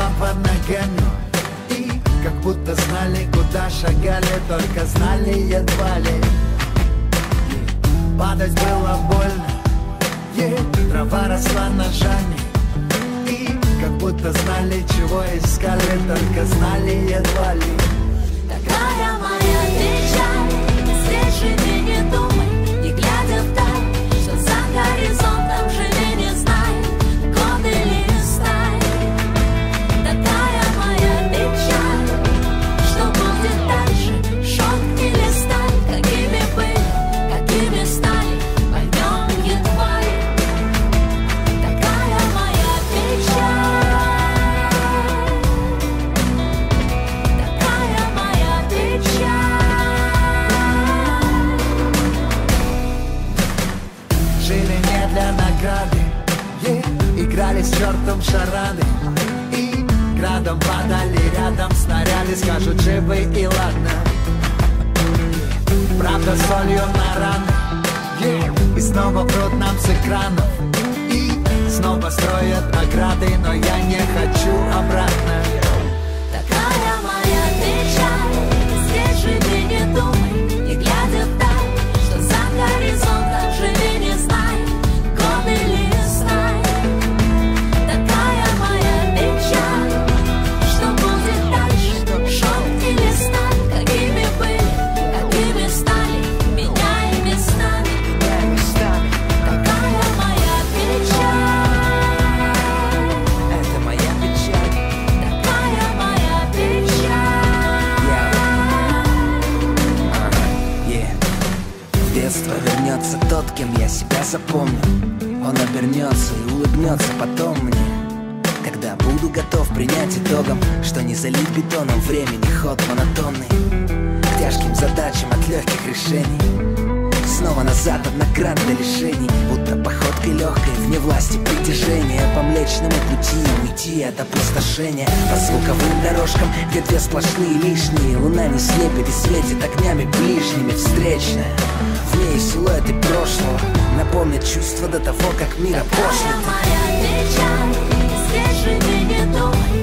под ногами. И как будто знали, куда шагали, только знали едва ли. Падать было больно, трава росла ножами. И как будто знали, чего искали, только знали едва ли. Такая моя печаль, здесь живи, не думай, не глядя вдаль, что за горизонтом живи, не знай, годы листай. Такая моя печаль, что будет дальше, шок или сталь, какими были, какими стали, поймем едва ли. Такая моя печаль, такая моя печаль. Жили не для награды, играли с чертом шарады. И градом падали рядом снаряды, скажут живы и ладно. Правда солью на раны, и снова врут нам с экранов. И снова строят ограды, но я не хочу обратно. Такая моя печаль, здесь живи, не думай, не глядя вдаль, что за горизонтом живи, не знай, годы листай. Такая моя печаль, что будет дальше, шок или сталь, какими были, какими стали, меняй местами. Такая моя печаль, Это моя печаль. такая моя печаль. В детство вернется тот, кем я себя запомню. Он обернется и улыбнется потом мне, когда буду готов принять итогом, что не залить бетоном времени ход монотонный к тяжким задачам от легких решений. Снова назад от наград до лишений, будто походкой легкой вне власти притяжения. По млечному пути уйти от опустошения, по звуковым дорожкам, где две сплошные лишние. Луна не слепит и светит огнями ближними. Встречная, в ней силуэты прошлого напомнят чувства до того, как мир Такая опошлит. моя печаль, здесь живи, не думай,